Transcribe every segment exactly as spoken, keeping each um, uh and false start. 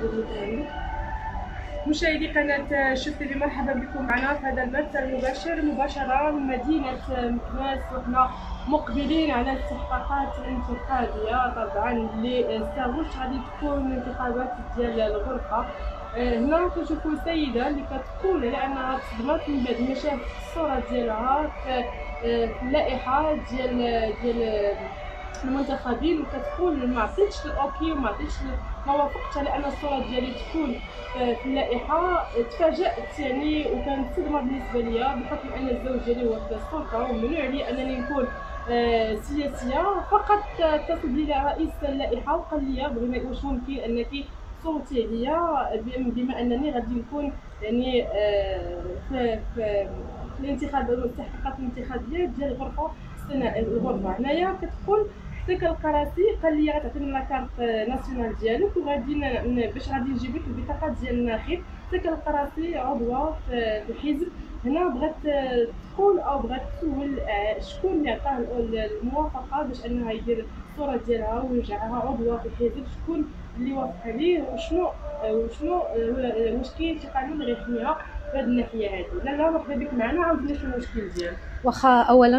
مشاهدي قناة شوف تيفي، مرحبا بكم معنا في هذا البث المباشر مباشرة من مدينة مكناس، وحنا مقبلين على استحقاقات انتقالية طبعا اللي استغلت غادي تكون انتخابات ديال الغرفة. هنا كنشوفوا سيدة اللي كتقول على انها تصدمت من بعد ما شافت الصورة ديالها في اللائحة ديال ديال المنتخبين، وكتقول ما عطيتش الاوكي وما عطيتش ما وافقتش على ان الصوره ديالي تكون في اللائحه. تفاجات يعني وكانت صدمه بالنسبه ليا بحكم ان الزوج ديالي هو في السلطه وممنوع علي انني نكون سياسيه. فقط اتصل بي رئيس اللائحه وقال لي بغينا واش ممكن انك صوتي عليا بما انني غادي نكون يعني في في الانتخابات والاستحقاقات الانتخابيه ديال الغرفه الغرفه. هنايا كتقول حتى القراسي قال لي غتعطيني لاكارت ناسيونال ديالك وغادي باش غادي نجيب لك البطاقه ديال الناخب. حتى القراسي عضوه في الحزب. هنا بغات تقول او بغات تسول شكون اللي عطاه الموافقه باش انها يدير الصوره ديالها ويرجعها عضوه في الحزب، شكون اللي وافق عليه وشنو وشنو واش كاين شي قانون اللي غيحميها في هذه الناحيه هذه. لا لا مرحبا بك معنا، عاودنا شنو المشكل ديالك. واخا اولا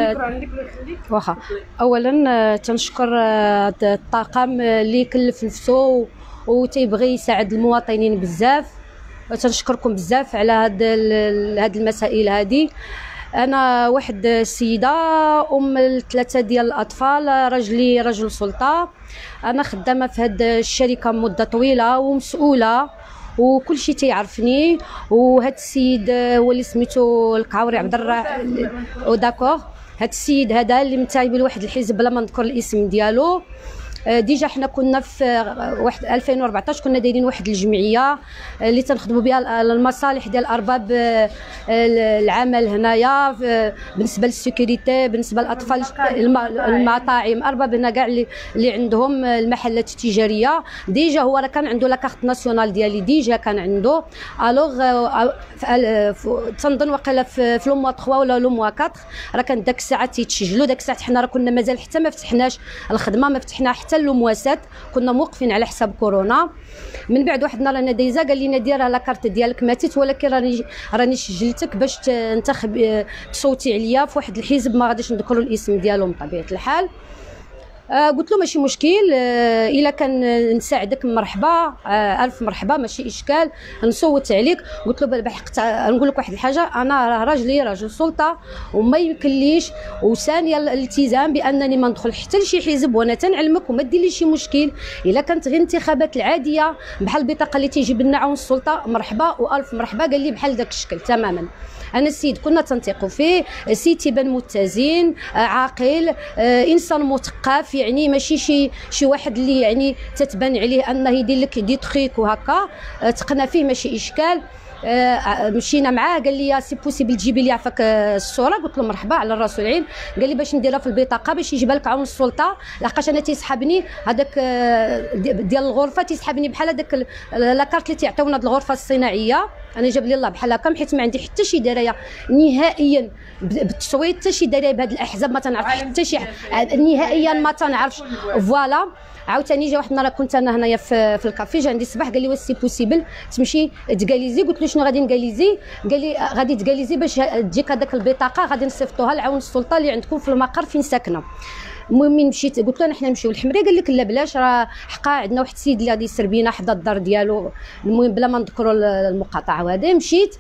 واخا اولا تنشكر الطاقم اللي كلف نفسه وتيبغي يساعد المواطنين بزاف، تنشكركم بزاف على هاد هاد المسائل هذه. انا واحد السيده ام ثلاثه ديال الاطفال، راجلي رجل سلطه، انا خدامه في هاد الشركه مده طويله ومسؤوله وكل شيء تيعرفني. وهذا السيد هو اللي سميتو القعوري عبد الرحمن وداكوغ. هذا السيد هذا اللي منتسب لواحد الحزب بلا ما نذكر الاسم ديالو. ديجا حنا كنا في واحد ألفين وأربعطاش كنا دايرين واحد الجمعيه اللي تنخدموا بها المصالح ديال ارباب العمل هنايا بالنسبه للسيكوريتي، بالنسبه للاطفال، المطاعم، ارباب هنا كاع اللي, اللي عندهم المحلات التجاريه. ديجا هو راه كان عنده لاكارت ناسيونال ديالي، ديجا كان عنده. الوغ تنظن وقيلا في لو موا ثلاثة ولا لو موا أربعة راه كان داك الساعه تيتسجلوا. داك الساعه حنا راه كنا مازال حتى ما فتحناش الخدمه، ما فتحنا حتى اللمواسات، كنا موقفين على حساب كورونا. من بعد واحد النهار انا دايزه قال لي دير لاكارت ديالك ماتت، ولكن راني راني سجلتك باش تنتخب تصوتي عليا في واحد الحزب ما غاديش نذكروا الاسم ديالهم بطبيعه الحال. آه قلت له ماشي مشكل، آه الا كان نساعدك مرحبا، آه الف مرحبا ماشي اشكال نصوت عليك. قلت له بحق نقول لك واحد الحاجه، انا راجلي راجل سلطه وما يمكنليش، وثانيا الالتزام بانني ما ندخل حتى لشي حزب، وانا تنعلمك وما دير لي شي مشكل. الا كانت غير انتخابات العاديه بحال البطاقه اللي تيجيب لنا عون السلطه مرحبا والف مرحبا. قال لي بحال داك الشكل تماما. انا السيد كنا تنثقوا فيه، سيد تيبان متزن عاقل، آه انسان مثقف، يعني ماشي شي شي واحد اللي يعني تتبان عليه انه يدير لك دي تخيك وهكا. آه تقنا فيه ماشي اشكال. آه مشينا معاه قال لي سي بوسيبل تجيبي لي عفاك الصوره. قلت له مرحبا على الراس والعين. قال لي باش نديرها في البطاقه باش يجيب لك عون السلطه، لحقاش انا تيسحبني هذاك آه ديال الغرفه، تيسحبني بحال هذاك لاكارت اللي تيعطيونا الغرفه الصناعيه. انا جاب لي الله بحال هكا، حيت ما عندي حتى شي درايه نهائيا بالتصويت، حتى شي درايه بهاد الاحزاب ما تنعرف حتى شي نهائيا ما تنعرفش. فوالا عاوتاني جا واحد النهار كنت انا هنايا في, في الكافي، جا عندي الصباح قال لي واش سي بوسيبل تمشي تكاليزي. قلت له شنو غادي نكاليزي؟ قال لي غادي تكاليزي باش تجيك هذاك البطاقه غادي نصيفطوها لعون السلطه اللي عندكم في المقر فين ساكنه. المهم من مشيت قلت له انا حنا نمشيو للحمريه. قال لك لا بلاش، راه حقا عندنا واحد السيد اللي غادي يسر بينا حدا الدار ديالو. المهم بلا ما نذكروا المقاطعه وهذا مشيت.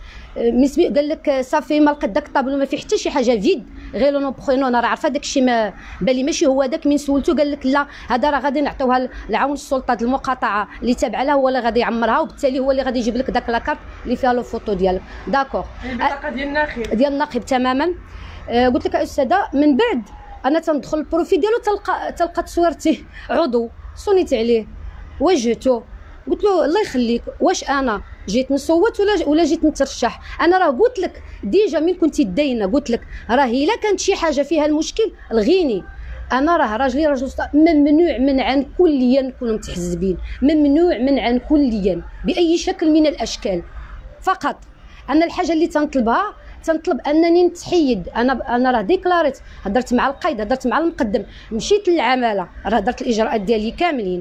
قال لك صافي ما لقيت داك الطابلو ما فيه حتى شي حاجه فيد غير لو بخينو. انا راه عارفه داك الشيء ما بالي ماشي هو داك. من سولته قال لك لا هذا راه غادي نعطيوها لعون السلطه د المقاطعه اللي تابعه له، هو اللي غادي يعمرها، وبالتالي هو اللي غادي يجيب لك داك لاكارت اللي فيها لو فوتو ديالك. داكوغ البطاقه ديال الناخب ديال الناخب تماما. آه قلت لك استاذه من بعد انا تندخل البروفي ديالو تلقى تلقى تصويرتي عضو، صونيت عليه واجهته. قلت له الله يخليك واش انا جيت نصوت ولا ولا جيت نترشح؟ انا راه قلت لك ديجا من كنتي داينه قلت لك راه الا كانت شي حاجه فيها المشكل الغيني. انا راه راجلي راجل ممنوع منعا كليا نكونوا متحزبين، ممنوع منعا كليا باي شكل من الاشكال. فقط انا الحاجه اللي تنطلبها تنطلب انني نتحيد. انا انا راه ديكلاريت، هضرت مع القايد، هضرت مع المقدم، مشيت للعماله، راه درت الاجراءات ديالي كاملين.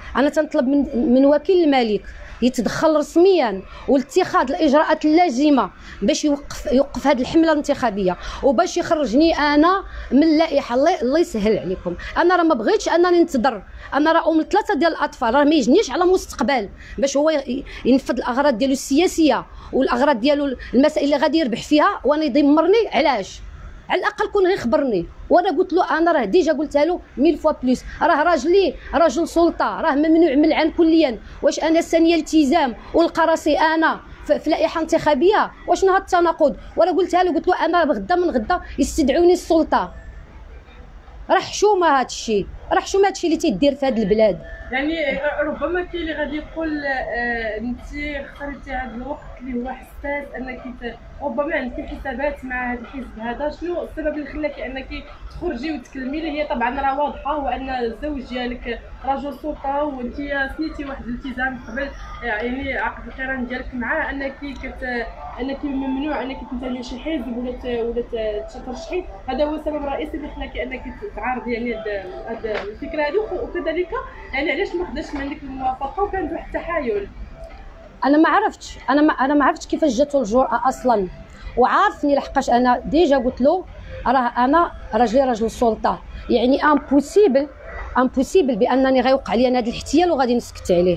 انا تنطلب من من وكيل الملك يتدخل رسميا والاتخاذ الاجراءات اللازمه باش يوقف يوقف هذه الحمله الانتخابيه وباش يخرجني انا من اللائحه. الله الله يسهل عليكم. انا راه ما بغيتش انني نتضر، انا راه ام ثلاثه ديال الاطفال، راه ما يجنيش على مستقبل باش هو ينفذ الاغراض ديالو السياسيه والاغراض ديالو المسائل اللي غادي يربح فيها وانا يدمرني. علاش؟ على الاقل كون غير خبرني. وانا قلت له انا راه ديجا قلتها له ميل فوا بليس، راه راجلي راجل سلطه، راه ممنوع من العن كليا. واش انا ثانيه التزام ولقى راسي انا في لائحه انتخابيه؟ واش هذا التناقض؟ وانا قلتها له، قلت له انا غدا من غدا يستدعوني السلطه. راه حشومه هذا الشيء، راه حشومه هذا الشيء اللي تيدير في هذا البلاد. يعني ربما كاين اللي غادي يقول آه انت اختاريتي هذا الوقت اللي هو حساس، انك ربما عندك حسابات مع هذا الحزب هذا. شنو السبب اللي خلاكي انك تخرجي وتكلمي لي؟ هي طبعا راه واضحه، هو ان الزوج ديالك رجل سلطه وانت سنيتي واحد الالتزام قبل يعني عقد القران ديالك معاه، انك كت انك ممنوع انك تنتمي لشي حزب ولا ولا ترشحي. هذا هو السبب الرئيسي اللي خلاكي انك تعارضي يعني هذه الفكره هذه. وكذلك يعني علاش ما خداش من عندك الموافقه وكان واحد التحايل؟ انا ما عرفتش، انا ما انا ما عرفتش كيفاش جاتو الجرأه اصلا. وعارفني لحقاش انا ديجا قلت له راه انا راجلي راجل سلطه، يعني امبوسيبل امبوسيبل بانني غيوقع لي انا هذا الاحتيال وغادي نسكت عليه.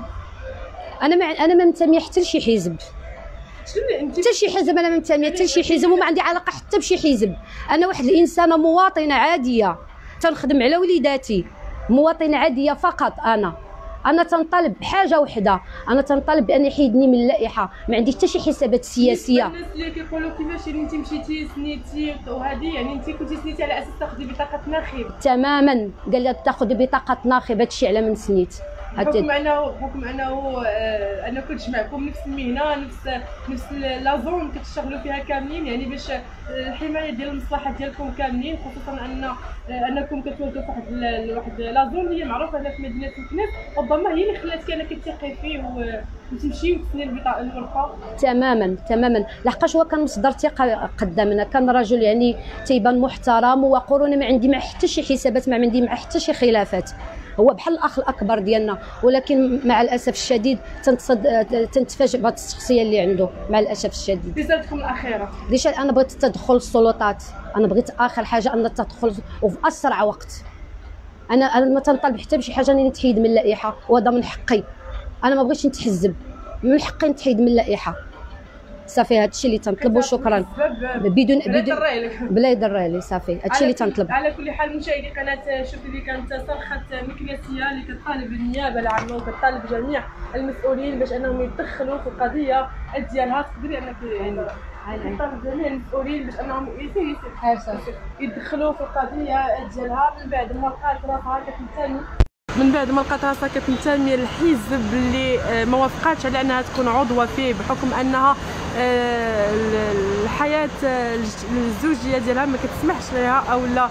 انا ما انا ما منتميه حتى لشي حزب، حتى شي حزب. انا ما منتميه حتى لشي حزب وما عندي علاقه حتى بشي حزب. انا واحد الانسانه مواطنه عاديه تنخدم على وليداتي، مواطنه عاديه فقط. انا انا تنطالب بحاجه وحده، انا تنطالب بان يحيدني من اللائحه. ما عنديش حتى شي حسابات سياسيه. الناس اللي كيقولوا كيفاش يعني انت مشيتي سنيتي وهذه، يعني انت كنتي سنيتي على اساس تاخذي بطاقه ناخب تماما. قال لي تاخذي بطاقه ناخب، هادشي على من سنيت. بحكم انه بحكم انه آه انا كنت معكم نفس المهنه، نفس نفس لا زون كتشتغلوا فيها كاملين، يعني باش الحمايه ديال المصلحه ديالكم كاملين، خصوصا ان آه انكم كتواجدوا في واحد واحد لا زون اللي معروفه هنا في مدينه مكناس. ربما هي اللي خلاتك انك تثقي فيه وتمشي وتسني البطاقه الورقه. تماما تماما، لحقاش هو كان مصدر ثقه قدامنا، كان رجل يعني تيبان محترم وقرون ما عندي مع حتى شي حسابات، ما عندي مع حتى شي خلافات. هو بحال الاخ الاكبر ديالنا، ولكن مع الاسف الشديد تنتفاجئ بهذه الشخصيه اللي عنده مع الاسف الشديد. رسالتكم الاخيره؟ ليش انا بغيت تدخل السلطات، انا بغيت اخر حاجه ان تدخل وفي اسرع وقت. انا انا ما تنطالب حتى بشي حاجه انني نتحيد من اللائحه، وهذا من حقي. انا ما بغيتش نتحزب، من حقي نتحيد من اللائحه. صافي هذا الشيء اللي تنطلب. وشكرا. بدون بدون بلا يضر لي. صافي هذا الشيء اللي تنطلب. على كل حال مشاهدي قناه شوف اللي كانت صرخه مكناسيه اللي كتطالب النيابه العامه وكتطالب جميع المسؤولين باش انهم يتدخلوا في القضيه ديالها. تقدري انك يعني كتطالب جميع المسؤولين باش انهم يدخلوا في القضيه ديالها من بعد ما لقات راسها كتنتمي من بعد ما لقات راسها كتنتمي للحزب اللي ما وافقاتش على انها تكون عضوه فيه، بحكم انها الحياه الزوجيه ديالها ما كتسمحش لها، او لا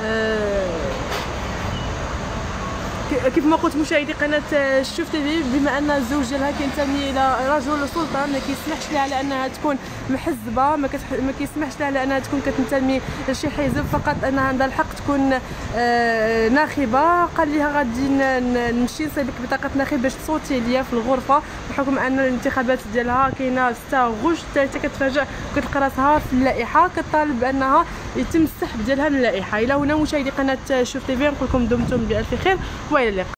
كيف ما قلت مشاهدي قناه شوف تيفي، بما ان الزوج ديالها كينتمي الى رجل سلطه ما كيسمحش لها على انها تكون محزبه، ما, كتح... ما كيسمحش لها على انها تكون كتنتمي لشي حزب، فقط انها عندها الحق تكون آه ناخبه. قال لها غادي نمشي نصيبك بطاقه ناخب باش تصوتي ليا في الغرفه، بحكم ان الانتخابات ديالها كاينه ستة غشت. حتى كتفاجئ كتلقى راسها في اللائحه كطالب بانها يتم السحب ديالها من اللائحه. الى هنا مشاهدي قناه شوف تيفي، نقول لكم دمتم بالف خير والى اللقاء.